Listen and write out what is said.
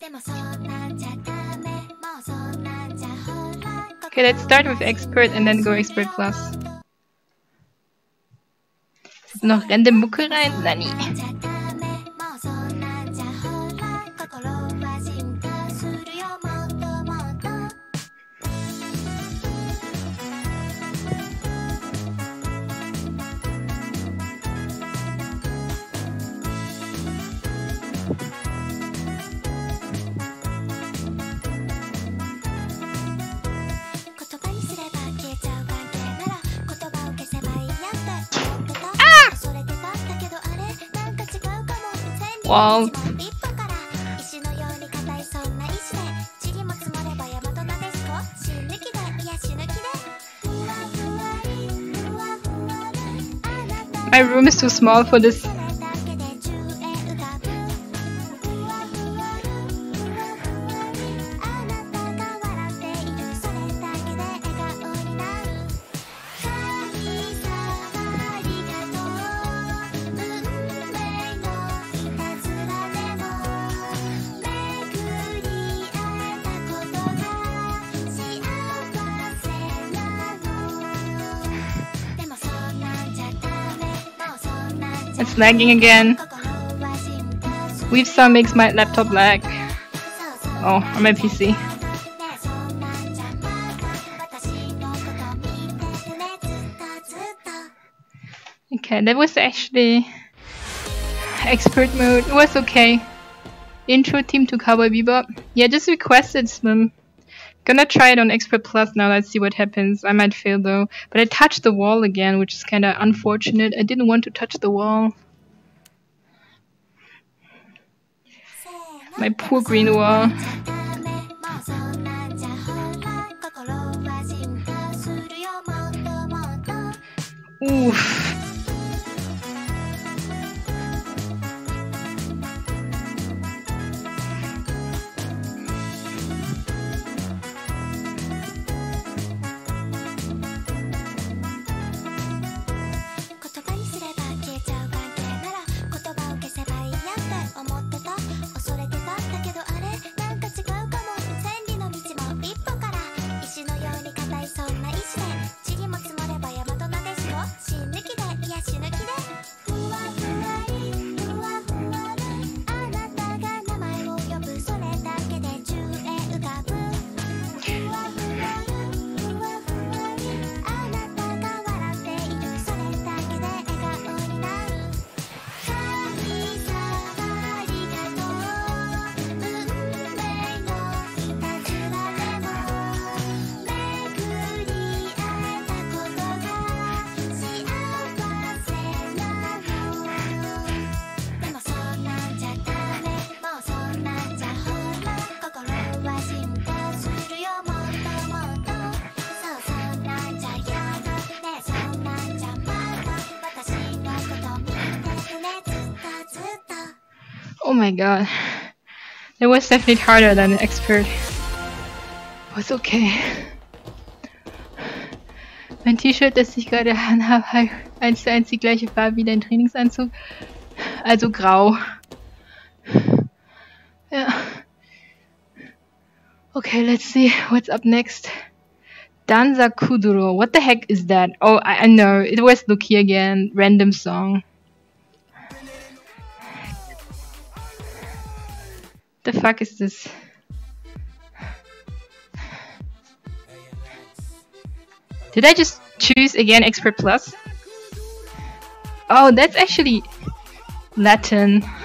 Okay, let's start with expert and then go expert plus. Ist noch random Mucke rein? Nani. Wow. My room is too small for this. It's lagging again. Weavestar makes my laptop lag. Oh, on my PC. Okay, that was actually expert mode. It was okay. Intro theme to Cowboy Bebop. Yeah, just requested Swim. Gonna try it on expert plus now. Let's see what happens. I might fail though. But I touched the wall again, which is kinda unfortunate. I didn't want to touch the wall. My poor green wall. Oof. Oh my god. That was definitely harder than an expert. It was okay. Mein T-Shirt, das ich gerade anhabe, hat 1:1 die gleiche Farbe wie dein Trainingsanzug. Also grau. Ja. Okay, let's see what's up next. Danza Kuduro. What the heck is that? Oh, I know. It was Lucky again. Random song. The fuck is this? Did I just choose again Expert Plus? Oh, that's actually Latin.